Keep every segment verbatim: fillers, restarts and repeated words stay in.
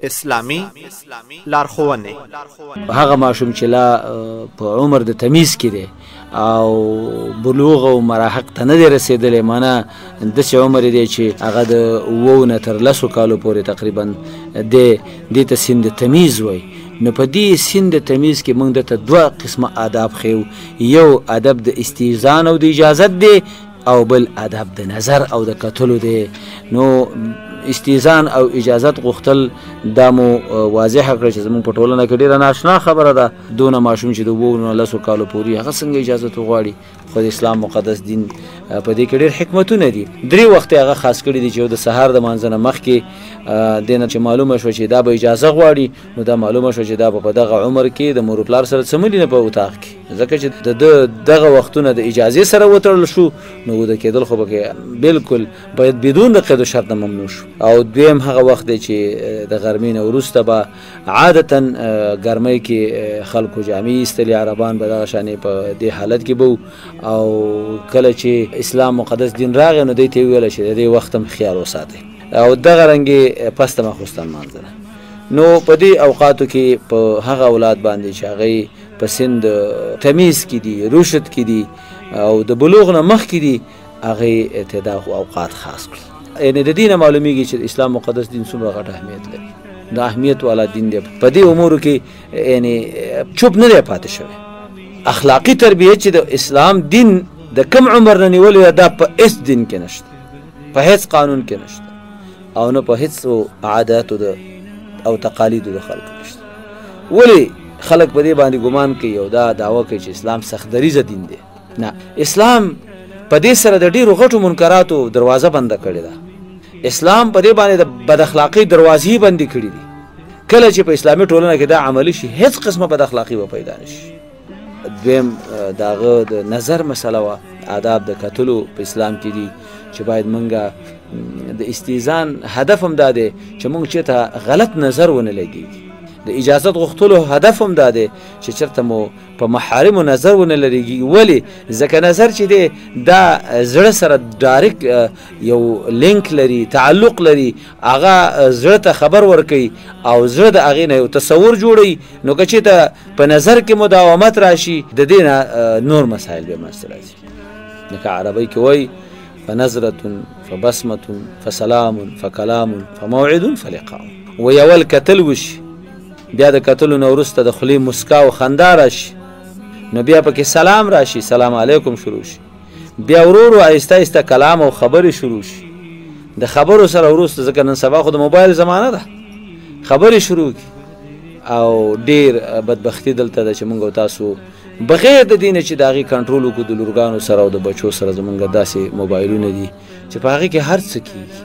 اسلامی لارښوونې. هغه ماشوم چې لا په عمر د تمیز کې دی او بلوغ او مراهق ته نه دی رسېدلی، معنا داسې عمر دی چې هغه د اوو نه تر لسو کالو پورې تقریبا دی، دې ته سن د تمیز وایي. نو په دې سن د تمیز کې موږ دته دوه قسمه آداب ښیو، یو ادب د استئذان او د اجازت دی او بل ادب د نظر او د کتلو دی. نو استئذان او اجازت غوښتل دا مو واضحه کړه چې زموږ په ټولنه کې ډېره ناشنا خبره ده. دونه ماشوم چې د اوو نه لسو کالو پورې هغه څنګه اجازت وغواړي؟ خو د اسلام مقدس دین په دې کې ډېر حکمتونه دي. درې وخته هغه خاص کړي دي چې یو د سهار د مانځه نه مخکې دې نه چې معلومه شوه چې دا به اجازه غواړي، نو دا معلومه شوه چې دا به په دغه عمر کې د مور و پلار سره څملي نه په اتاق کې، ځکه چې د دغه وختونه د اجازې سره وتړل شو نو وده کېدل خو به بالکل باید بدون د قید و شرط ممنوع شو. او دویم هغه وخت دی چې د غرمې نه وروسته به عادتا ګرمۍ کې خلکو جامې ایستلې، عربان به دغه شانې په دې حالت کې به او کله چې اسلام مقدس دین راغی نو دوی ته یې وویله چې د دې وخت هم خیال وساتئ او دغه رنګې پس د ماخوستن لمانځنه. نو په دې اوقاتو کې په هغه اولاد باندې چې هغوی په سن د تمیز کې دي، رشد کې دي او د بلوغ نه مخکې دي، هغوی ته دا اوقات خاص کړي. یعنې د دې نه معلومیږي چې اسلام مقدس دین څومره غټ اهمیت لري، د اهمیت والا دین دی. په دې امورو کې یعنې چوپ نه دی پاتې شوی. اخلاقي تربیه چې د اسلام دین د کم عمر نه نیولې ده دا په هېڅ دین کې نشته، په هېڅ قانون کې نشته او نه په هېڅ عاداتو د او تقالیدو د خلکو نشته. ولې خلک په دې باندې ګمان کوي او دا دعوه کوي چې اسلام سخت دریځه دین دی؟ نه، اسلام په دې سره د ډېرو غټو منکراتو دروازه بنده کړې ده. اسلام په دې باندې د بد اخلاقۍ دروازې بندې کړي دي. کله چې په اسلامي ټولنه کې دا عملي شي هېڅ قسمه بد اخلاقي به پیدا نه شي. دویم د هغه د نظر مسله وه، آداب د کتلو په اسلام کې دي چې باید موږ د استئذان هدف هم دا دی چې موږ چېرته غلط نظر ونه لګېږي. د اجازت غوښتلو هدف هم دا دی چې چېرته مو په محارمو نظر ونه لګېږي. ولې؟ ځکه نظر چې دی دا زړه سره ډایرکټ یو لینک لري، تعلق لري، هغه زړه ته خبر ورکوي او زړه د هغې نه یو تصور جوړوي. نو که چېرته په نظر کې مداومت راشي د دې نه نور مسایل بیا منځته راځي. لکه عربۍ کې وایي فنظرة فبسمة فسلام فکلام فموعد فلقاء. و یول کتل وشي، بیا د کتلو نه وروسته د خولې مسکا او خندا راشي، نو بیا پکې سلام راشي، سلام علیکم شروع شي، بیا ورو ورو آهسته آهسته کلام او خبرې شروع شي. د خبرو سره وروسته ځکه نن سبا خو د موبایل زمانه ده، خبرې شروع کړي او ډېر بدبختي دلته ده چې موږ او تاسو بغیر د دې نه چې د هغې کنټرول وکړو د لورګانو سره او د بچو سره زموږ داسې موبایلونه دي چې په هغې کې هر څه کېږي.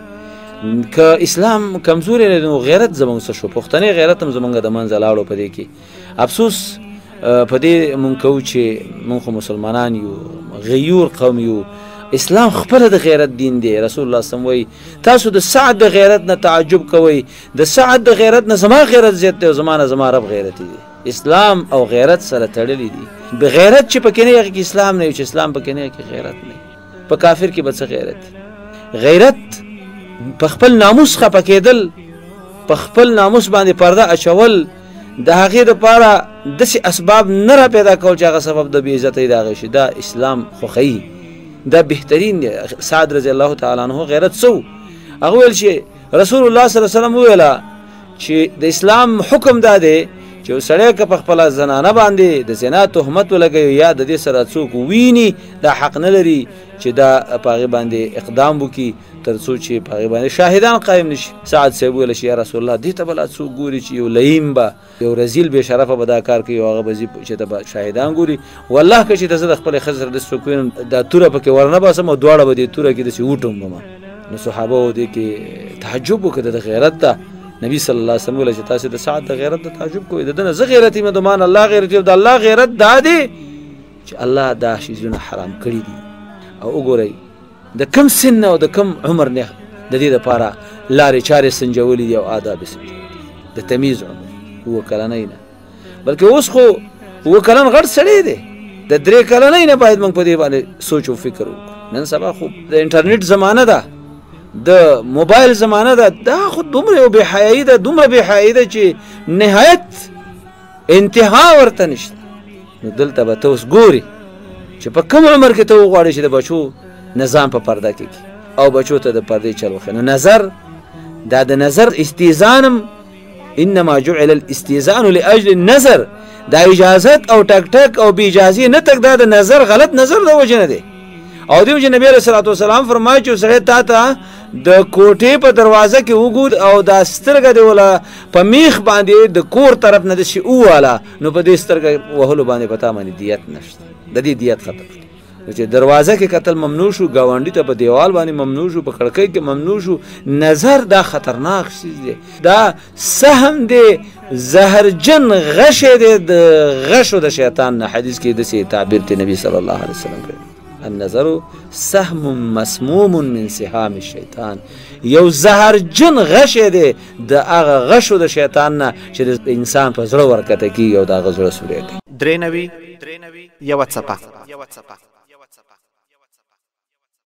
که اسلام کمزوری دی نو غیرت زموږ څه شو؟ پښتنی غیرت هم زموږ د منځه لاړو په دې کې. افسوس په دې مونږ کوو چې مونږ خو مسلمانان یو، غیور قوم یو. اسلام خپله د غیرت دین دی. رسول الله صلی الله علیه وسلم وایي تاسو د سعد د غیرت نه تعجب کوئ، د سعد د غیرت نه زما غیرت زیات دی او زما نه زما رب غیرتي دی. اسلام او غیرت سره تړلي دي. بغیرت چې پکې نه هغې کې اسلام نه وي، چې اسلام پکې نه هغې کې غیرت نه وي. په کافر کې به څه غیرت دی؟ غیرت په خپل ناموس خفه کېدل، په خپل ناموس باندې پرده اچول، د هغې دپاره داسې اسباب نه را پیدا کول چې هغه سبب د بې عزتۍ د هغې شي. دا اسلام خوښوي، دا بهترین دی. سعد رضی الله تعالی عنه غیرت څه و؟ هغه ویل چې رسول الله صلی الله علیه وسلم وویله چې د اسلام حکم دا دی چې یو سړی که په خپله زنانه باندې د زنا تهمت ولګوي یا د دې سره څوک وویني، دا حق نه لري چې دا په هغې باندې اقدام وکړي تر څو چې په هغې باندې شاهدان قایم نه شي. سعد صاحب ویله چې یا رسول الله دې ته به لا څوک ګوري چې یو لئیم به، یو رذیل بې شرفه به دا کار کوي او هغه به ځي چې ته به شاهدان ګوري. والله که چې ته زه د خپلې ښځې سره داسې څوک وینم دا توره پکې ورنه باسم او دواړه به دې توره کې داسې وټم به. نو صحابه دې کې تعجب وکړه د غیرت ته. نبی صلی الله علیه وسلم ویل چې تاسو د سعد د غیرت د تعجب کوئ، د ده نه زه غیرتي یم، د ما نه الله غیرتي او د الله غیرت دا دی چې الله دا شیزونه حرام کړي دي. او وګورئ د کم سن او د کم عمر نه د دې دپاره لارې چارې سنجولي دي او آداب یې سنجولي دي. د تمیز عمر اووه کلنۍ نه، بلکې اوس خو اووه کلن غټ سړی دی. د درې کلنۍ نه باید موږ په دې باندې سوچ او فکر وکړو. نن سبا خو د انټرنیټ زمانه ده د موبایل زمانه ده دا خو دومره بې حیایي ده دومره بې حیایي ده چې نهایت انتها ورته نشته. نو دلته به ته اوس ګورې چې په کوم عمر کې ته وغواړې چې د بچو نظام په پرده کې کړي او بچو ته د پردې چل وښیي. نو نظر دا د نظر استیزانم انما جعل الاستیزان لاجل النظر، دا اجازت او ټک ټک او بې اجازې نه تک دا د نظر غلط نظر د وجې نه دی. او دی چې نبی علیه الصلاة والسلام فرمایي چې سړی تا ته د کوټې په دروازه کې وګود او دا سترګه دې وله په میخ باندې د کور طرف نه داسې وواله، نو په دې سترګه وهلو باندې په تا باندې دیت نشته، د دې دیت ختم شو. چې دروازه کې قتل ممنوع شو، ګاونډي ته په دیوال باندې ممنوع شو، په کړکۍ کې ممنوع شو. نظر دا خطرناک شی دی، دا سهم دی، زهرجن غش دی د غشو د شیطان نه. حدیث کې داسې تعبیر دی نبی صلی الله علیه وسلم کړی، النظر سهم مسموم من سهام الشیطان، یو زهرجن غش دی د هغه غشو د شیطان نه چې د انسان په زړه ورکته کېږي او د هغه زړه سوری کوي. درې نوي یوه څپه.